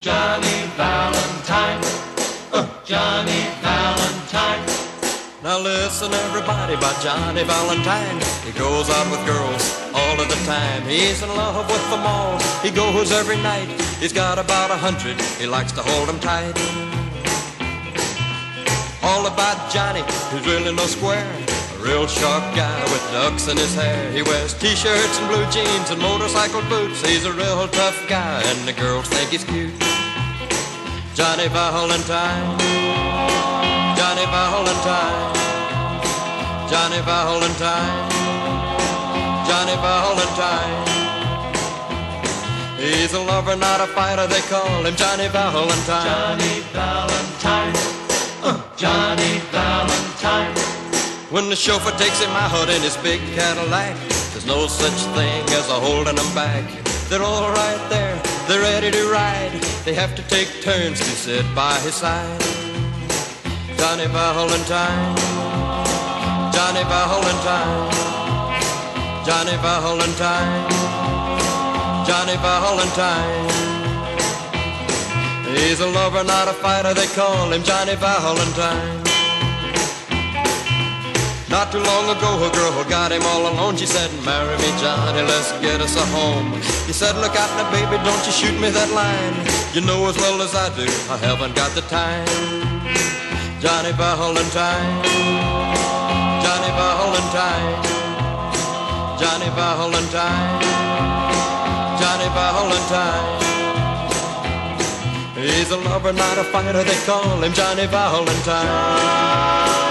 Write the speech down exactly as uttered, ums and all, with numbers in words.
Johnny Valentine, uh, Johnny Valentine. Now listen everybody about Johnny Valentine. He goes out with girls all of the time. He's in love with them all. He goes every night. He's got about a hundred. He likes to hold them tight. All about Johnny, he's really no square. A real sharp guy with ducks in his hair. He wears t-shirts and blue jeans and motorcycle boots. He's a real tough guy and the girls think he's cute. Johnny Valentine, Johnny Valentine, Johnny Valentine, Johnny Valentine. He's a lover, not a fighter, they call him Johnny Valentine. Johnny Valentine, uh, Johnny Valentine. When the chauffeur takes him out in his big Cadillac, there's no such thing as a holding them back. They're all right there, they're ready to ride. They have to take turns to sit by his side. Johnny Valentine, Johnny Valentine, Johnny Valentine, Johnny Valentine. He's a lover, not a fighter, they call him Johnny Valentine. Not too long ago a girl got him all alone. She said, marry me Johnny, let's get us a home. He said, look out now baby, don't you shoot me that line. You know as well as I do, I haven't got the time. Johnny Valentine, Johnny Valentine, Johnny Valentine, Johnny Valentine. He's a lover, not a fighter, they call him Johnny Valentine.